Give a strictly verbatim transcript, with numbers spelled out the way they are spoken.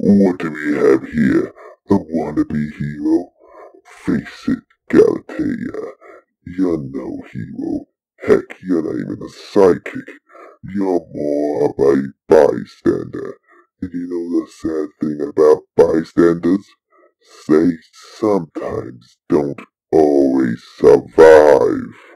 What do we have here? A wannabe hero? Face it, Galatea. You're no hero. Heck, you're not even a sidekick. You're more of a bystander. And you know the sad thing about bystanders? They sometimes don't always survive.